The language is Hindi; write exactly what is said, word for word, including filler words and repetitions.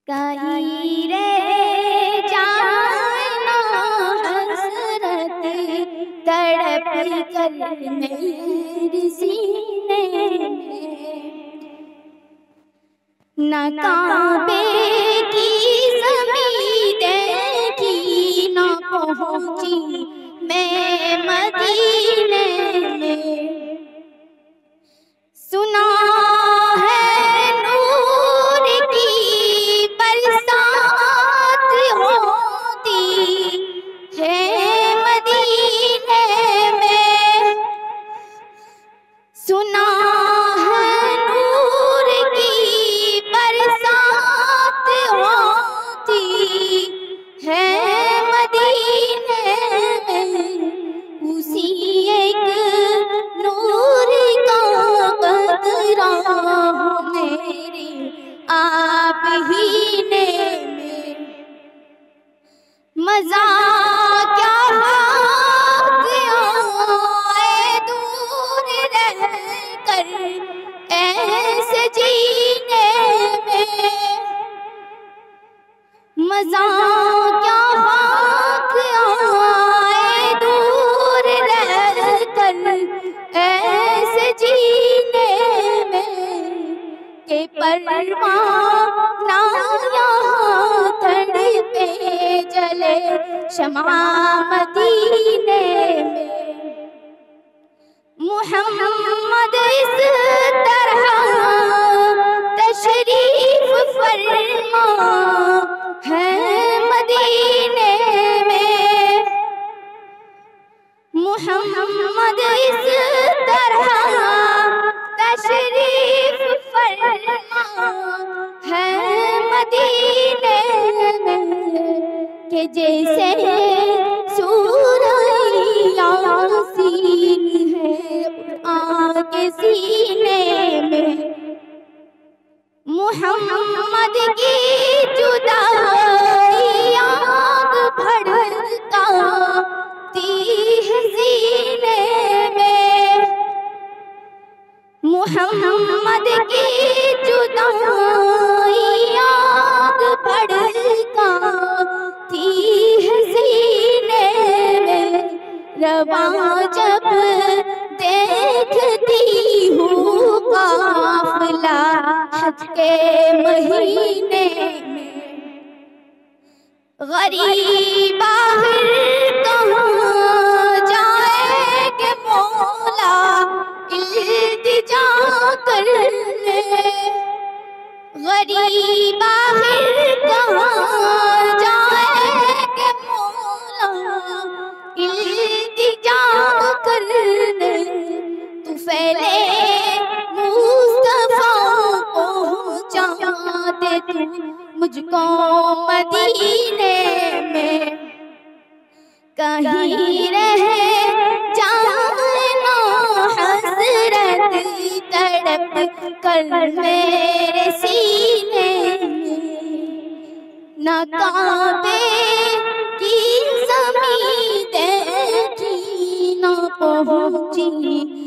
कहीं रह जाए ना हसरत तड़प कर मेरे सीने में, न काबे की ज़मीं देखी न पहुँची मैं मदीने में। सुना है नूर की बरसात होती है मदीने में, सुना है नूर की बरसात होती है मदीने में। उसी एक नूर का बदरा मेरे आप ही ने में, मजा क्या आए दूर रह कर ऐसे जीने में, मजा क्या आए दूर रह कर ऐसे जीने में, के परवाना यहाँ तड़पे जले शमा मदीने में। मुहम्मद इस तरह तशरीफ फरमा है मदीने में, मुहम्मद इस तरह तशरीफ फरमा है मदीने में, कि जैसे सूरह यासीन है कुरान के सीने में। मुहम्मद की जुदाई आग भड़काती है सीने में, मुहम्मद की जुदाई आग भड़काती है सीने में। रवा जब देखती हूँ काफिला हज के महीने में, गरीब बाहर कहाँ जाएंगे मौला इल्तिजा करने, गरीब बाहर कहाँ जाएंगे मौला इल्तिजा करने। तू फैले मुस्तफा पहुँचा दे तू मुझको मदीने में, कहीं रह जाए ना हसरत तड़प कर मेरे सीने में। न काबे की ज़मीं देखी न पहुँची